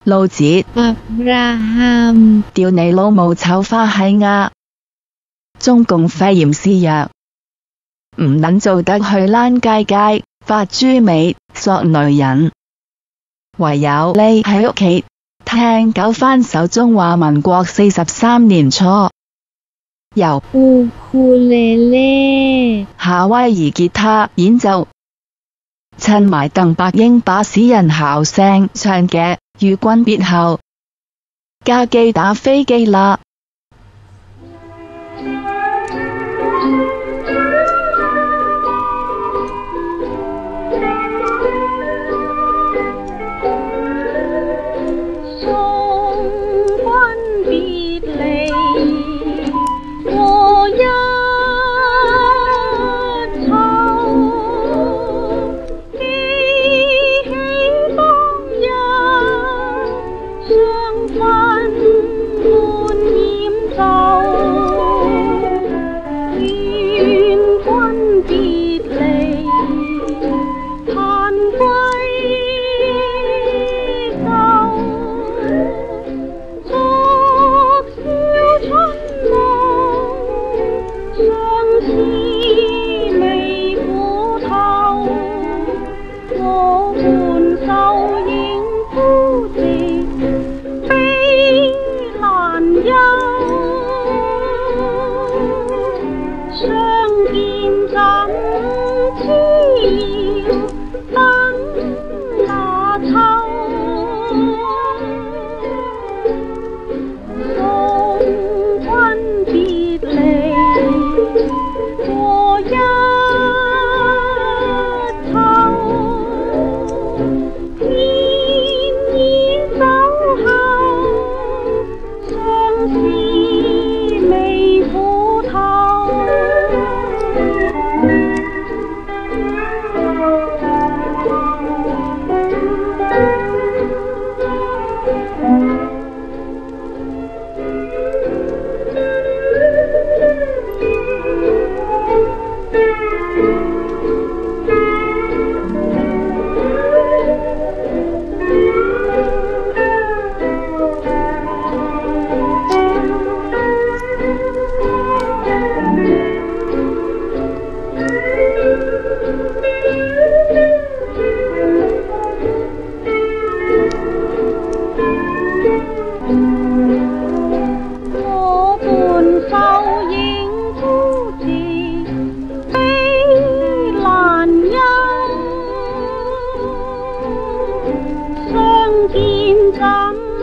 老子， อับราฮัม屌你老母臭花閪呀！中共肺炎肆虐，唔撚做得去躝街，發豬尾，索女人，唯有匿喺屋企聽9番首中華民國43年初由อูคูเลเล่夏威夷吉他演奏，襯埋鄧伯英把死人嚎聲唱嘅與君別後，加機打飛機啦！ 相見怎